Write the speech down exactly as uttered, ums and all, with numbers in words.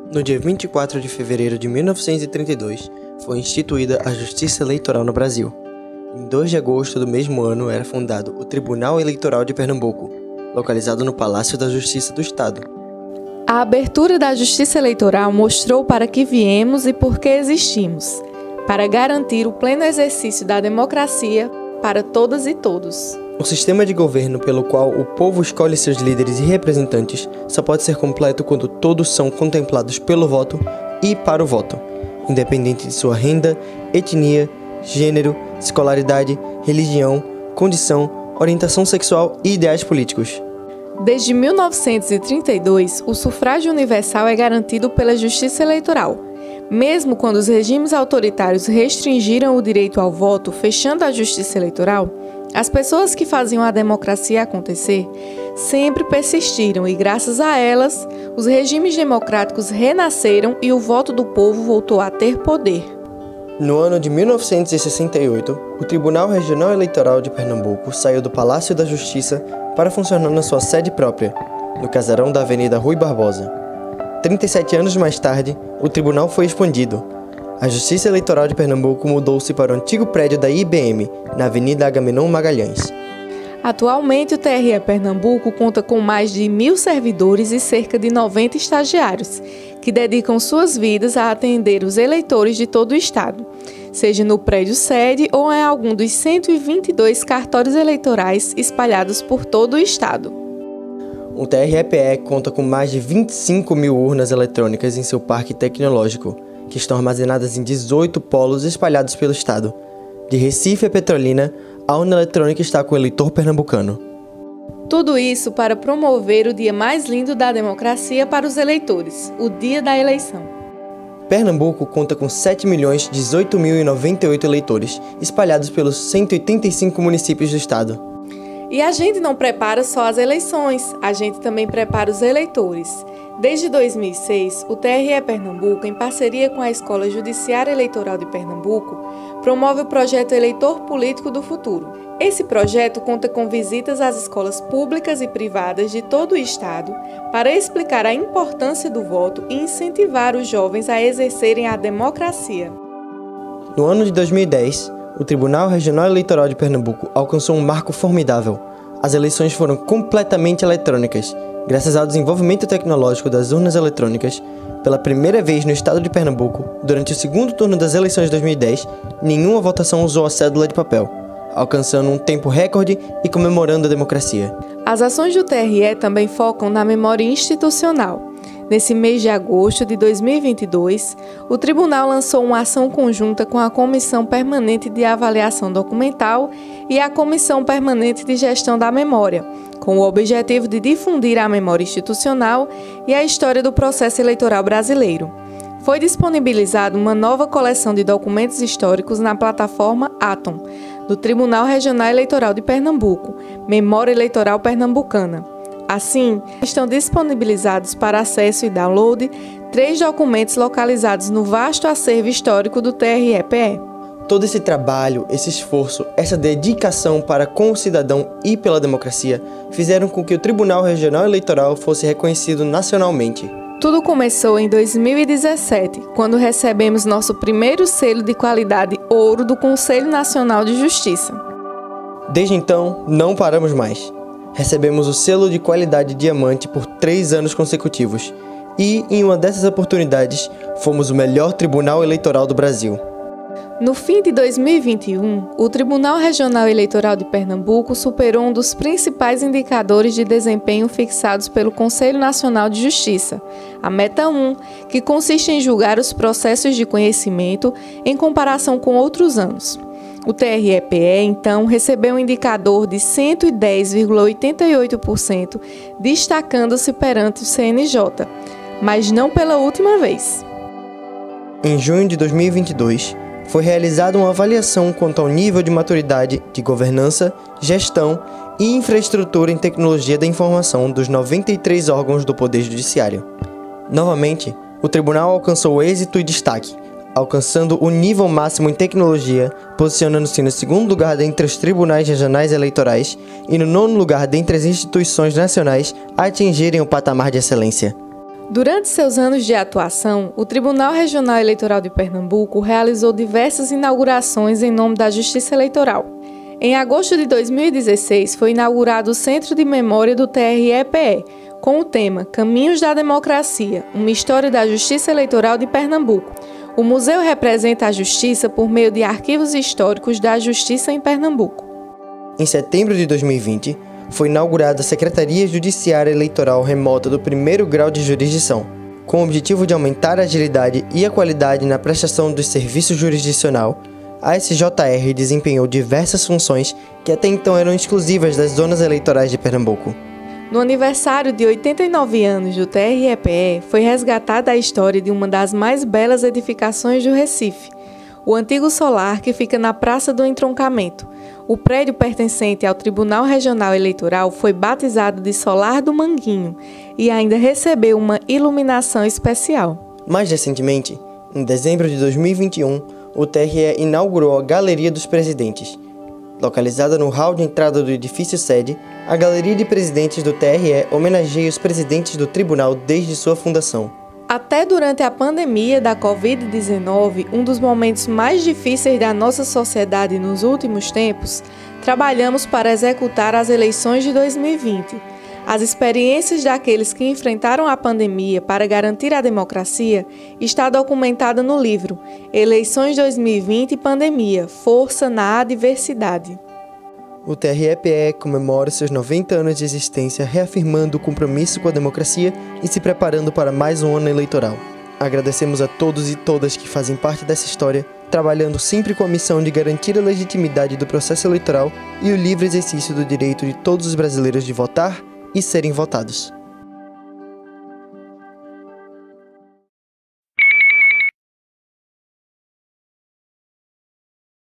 No dia vinte e quatro de fevereiro de mil novecentos e trinta e dois, foi instituída a Justiça Eleitoral no Brasil. Em dois de agosto do mesmo ano era fundado o Tribunal Eleitoral de Pernambuco, localizado no Palácio da Justiça do Estado. A abertura da Justiça Eleitoral mostrou para que viemos e por que existimos, para garantir o pleno exercício da democracia para todas e todos. O sistema de governo pelo qual o povo escolhe seus líderes e representantes só pode ser completo quando todos são contemplados pelo voto e para o voto, independente de sua renda, etnia, gênero, escolaridade, religião, condição, orientação sexual e ideais políticos. Desde mil novecentos e trinta e dois, o sufrágio universal é garantido pela Justiça Eleitoral. Mesmo quando os regimes autoritários restringiram o direito ao voto, fechando a Justiça Eleitoral, as pessoas que faziam a democracia acontecer sempre persistiram e, graças a elas, os regimes democráticos renasceram e o voto do povo voltou a ter poder. No ano de mil novecentos e sessenta e oito, o Tribunal Regional Eleitoral de Pernambuco saiu do Palácio da Justiça para funcionar na sua sede própria, no casarão da Avenida Rui Barbosa. trinta e sete anos mais tarde, o tribunal foi expandido. A Justiça Eleitoral de Pernambuco mudou-se para o antigo prédio da I B M, na Avenida Agamenon Magalhães. Atualmente, o T R E Pernambuco conta com mais de mil servidores e cerca de noventa estagiários, que dedicam suas vidas a atender os eleitores de todo o estado, seja no prédio sede ou em algum dos cento e vinte e dois cartórios eleitorais espalhados por todo o estado. O T R E P E conta com mais de vinte e cinco mil urnas eletrônicas em seu parque tecnológico, que estão armazenadas em dezoito polos espalhados pelo estado. De Recife a Petrolina, a urna eletrônica está com o eleitor pernambucano. Tudo isso para promover o dia mais lindo da democracia para os eleitores, o dia da eleição. Pernambuco conta com sete milhões e dezoito mil e noventa e oito eleitores, espalhados pelos cento e oitenta e cinco municípios do estado. E a gente não prepara só as eleições, a gente também prepara os eleitores. Desde dois mil e seis, o T R E Pernambuco, em parceria com a Escola Judiciária Eleitoral de Pernambuco, promove o projeto Eleitor Político do Futuro. Esse projeto conta com visitas às escolas públicas e privadas de todo o estado para explicar a importância do voto e incentivar os jovens a exercerem a democracia. No ano de dois mil e dez, o Tribunal Regional Eleitoral de Pernambuco alcançou um marco formidável. As eleições foram completamente eletrônicas. Graças ao desenvolvimento tecnológico das urnas eletrônicas, pela primeira vez no estado de Pernambuco, durante o segundo turno das eleições de dois mil e dez, nenhuma votação usou a cédula de papel, alcançando um tempo recorde e comemorando a democracia. As ações do T R E também focam na memória institucional. Nesse mês de agosto de dois mil e vinte e dois, o tribunal lançou uma ação conjunta com a Comissão Permanente de Avaliação Documental e a Comissão Permanente de Gestão da Memória, com o objetivo de difundir a memória institucional e a história do processo eleitoral brasileiro. Foi disponibilizada uma nova coleção de documentos históricos na plataforma Atom, do Tribunal Regional Eleitoral de Pernambuco, Memória Eleitoral Pernambucana. Assim, estão disponibilizados para acesso e download três documentos localizados no vasto acervo histórico do T R E P E. Todo esse trabalho, esse esforço, essa dedicação para com o cidadão e pela democracia fizeram com que o Tribunal Regional Eleitoral fosse reconhecido nacionalmente. Tudo começou em dois mil e dezessete, quando recebemos nosso primeiro selo de qualidade ouro do Conselho Nacional de Justiça. Desde então, não paramos mais. Recebemos o selo de qualidade diamante por três anos consecutivos e, em uma dessas oportunidades, fomos o melhor tribunal eleitoral do Brasil. No fim de dois mil e vinte e um, o Tribunal Regional Eleitoral de Pernambuco superou um dos principais indicadores de desempenho fixados pelo Conselho Nacional de Justiça, a Meta um, que consiste em julgar os processos de conhecimento em comparação com outros anos. O T R E P E, então, recebeu um indicador de cento e dez vírgula oitenta e oito por cento, destacando-se perante o C N J, mas não pela última vez. Em junho de dois mil e vinte e dois, foi realizada uma avaliação quanto ao nível de maturidade de governança, gestão e infraestrutura em tecnologia da informação dos noventa e três órgãos do Poder Judiciário. Novamente, o tribunal alcançou êxito e destaque, alcançando o nível máximo em tecnologia, posicionando-se no segundo lugar dentre os tribunais regionais eleitorais e no nono lugar dentre as instituições nacionais a atingirem o patamar de excelência. Durante seus anos de atuação, o Tribunal Regional Eleitoral de Pernambuco realizou diversas inaugurações em nome da Justiça Eleitoral. Em agosto de dois mil e dezesseis, foi inaugurado o Centro de Memória do T R E P E, com o tema Caminhos da Democracia, uma história da Justiça Eleitoral de Pernambuco. O museu representa a justiça por meio de arquivos históricos da Justiça em Pernambuco. Em setembro de dois mil e vinte, foi inaugurada a Secretaria Judiciária Eleitoral Remota do primeiro grau de jurisdição, com o objetivo de aumentar a agilidade e a qualidade na prestação do serviço jurisdicional. A S J R desempenhou diversas funções que até então eram exclusivas das zonas eleitorais de Pernambuco. No aniversário de oitenta e nove anos do T R E P E, foi resgatada a história de uma das mais belas edificações do Recife, o antigo solar que fica na Praça do Entroncamento. O prédio pertencente ao Tribunal Regional Eleitoral foi batizado de Solar do Manguinho e ainda recebeu uma iluminação especial. Mais recentemente, em dezembro de dois mil e vinte e um, o T R E inaugurou a Galeria dos Presidentes. Localizada no hall de entrada do edifício sede, a Galeria de Presidentes do T R E homenageia os presidentes do tribunal desde sua fundação. Até durante a pandemia da covid dezenove, um dos momentos mais difíceis da nossa sociedade nos últimos tempos, trabalhamos para executar as eleições de dois mil e vinte. As experiências daqueles que enfrentaram a pandemia para garantir a democracia está documentada no livro Eleições dois mil e vinte e Pandemia, Força na Adversidade. O T R E P E comemora seus noventa anos de existência, reafirmando o compromisso com a democracia e se preparando para mais um ano eleitoral. Agradecemos a todos e todas que fazem parte dessa história, trabalhando sempre com a missão de garantir a legitimidade do processo eleitoral e o livre exercício do direito de todos os brasileiros de votar e serem votados.